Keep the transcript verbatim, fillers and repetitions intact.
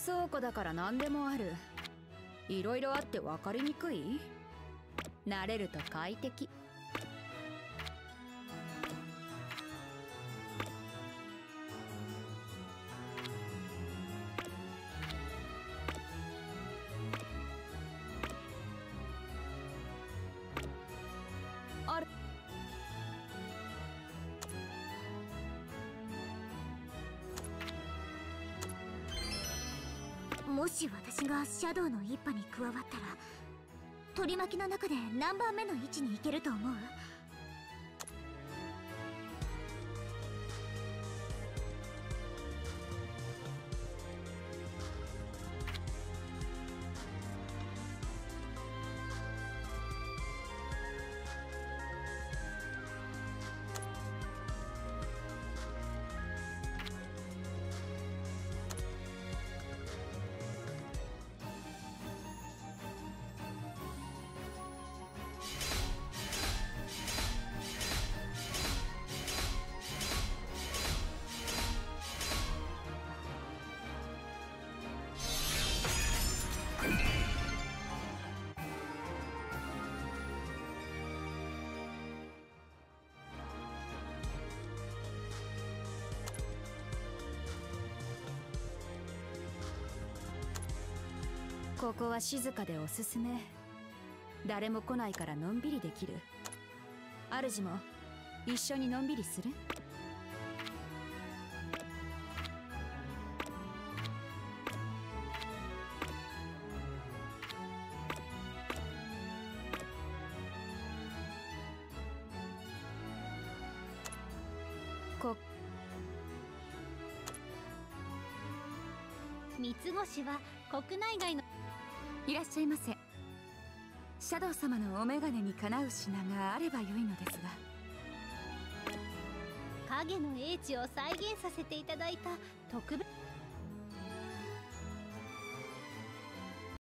倉庫だから何でもある。いろいろあって分かりにくい。慣れると快適。あれ、 もし私がシャドウの一派に加わったら、取り巻きの中で何番目の位置に行けると思う？ ここは静かでおすすめ。誰も来ないからのんびりできる。主も一緒にのんびりする？こ三つ星は国内外の。 いらっしゃいませ。シャドウ様のお眼鏡にかなう品があればよいのですが。 影の英知を再現させていただいた特別。